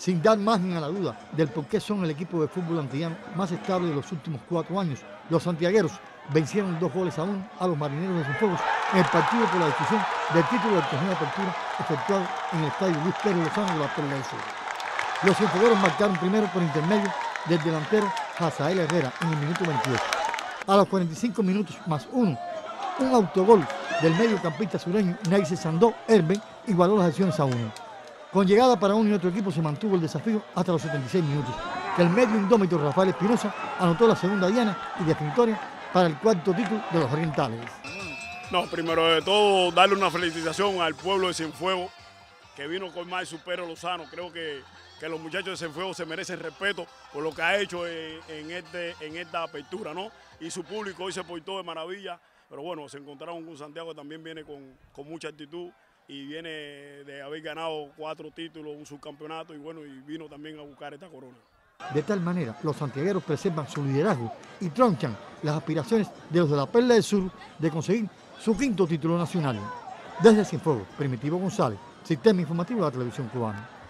sin dar margen a la duda del por qué son el equipo de fútbol antillano más estable de los últimos 4 años. Los santiagueros vencieron 2-1 a los Marineros de Cienfuegos en el partido por la decisión del título del torneo de apertura efectuado en el estadio Luis Pérez Lozano de la Perla del Sur. Los cienfuegueros marcaron primero por intermedio del delantero Hazael Herrera en el minuto 28. A los 45 minutos más un autogol del mediocampista sureño Naice Sandó Herbe igualó las acciones a 1. Con llegada para uno y otro equipo se mantuvo el desafío hasta los 76 minutos, que el medio indómito Rafael Espinosa anotó la segunda diana y definitoria para el cuarto título de los orientales. No, primero de todo, darle una felicitación al pueblo de Cienfuegos, que vino con más Supero Lozano. Creo que los muchachos de Cienfuegos se merecen respeto por lo que ha hecho en esta apertura, ¿no? Y su público hoy se portó de maravilla, pero bueno, se encontraron con Santiago, que también viene con mucha actitud y viene de haber ganado 4 títulos, un subcampeonato y bueno, y vino también a buscar esta corona. De tal manera, los santiagueros preservan su liderazgo y tronchan las aspiraciones de los de la Perla del Sur de conseguir su 5º título nacional. Desde Cienfuegos, Primitivo González, Sistema Informativo de la Televisión Cubana.